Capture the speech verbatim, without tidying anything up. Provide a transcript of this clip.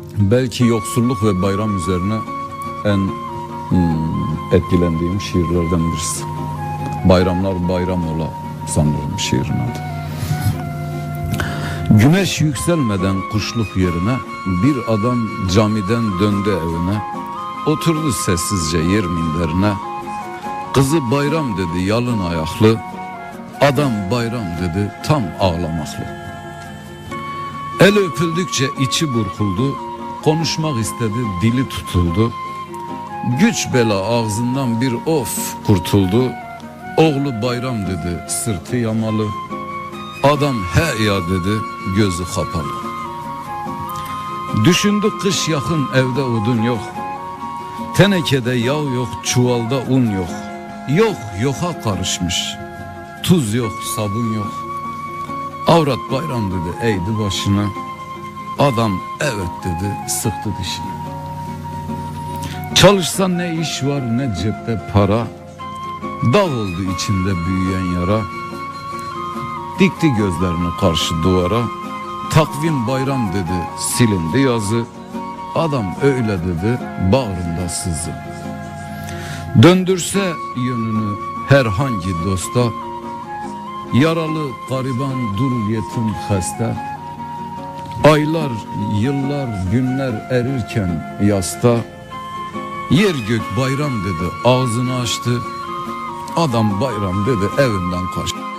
belki yoksulluk ve bayram üzerine en hmm, etkilendiğim şiirlerden birisi. Bayramlar bayram ola sanırım şiirin adı. Güneş yükselmeden kuşluk yerine bir adam camiden döndü evine. Oturdu sessizce yer minderine. Kızı bayram dedi yalın ayaklı. Adam bayram dedi tam ağlamaklı. El öpüldükçe içi burkuldu. Konuşmak istedi dili tutuldu. Güç bela ağzından bir of kurtuldu. Oğlu bayram dedi sırtı yamalı. Adam he ya dedi gözü kapalı. Düşündü kış yakın evde odun yok. Tenekede yağ yok çuvalda un yok. Yok yoka karışmış. Tuz yok sabun yok. Avrat bayram dedi eğdi başına. Adam evet dedi sıktı dişini. Çalışsan ne iş var ne cepte para. Dağ oldu içinde büyüyen yara. Dikti gözlerini karşı duvara. Takvim bayram dedi silindi yazı. Adam öyle dedi bağrında sızı. Döndürse yönünü herhangi dosta. Yaralı gariban dur yetim hasta. Aylar yıllar günler erirken yasta. Yer gök bayram dedi ağzını açtı. Adam bayram dedi evinden kaçtı.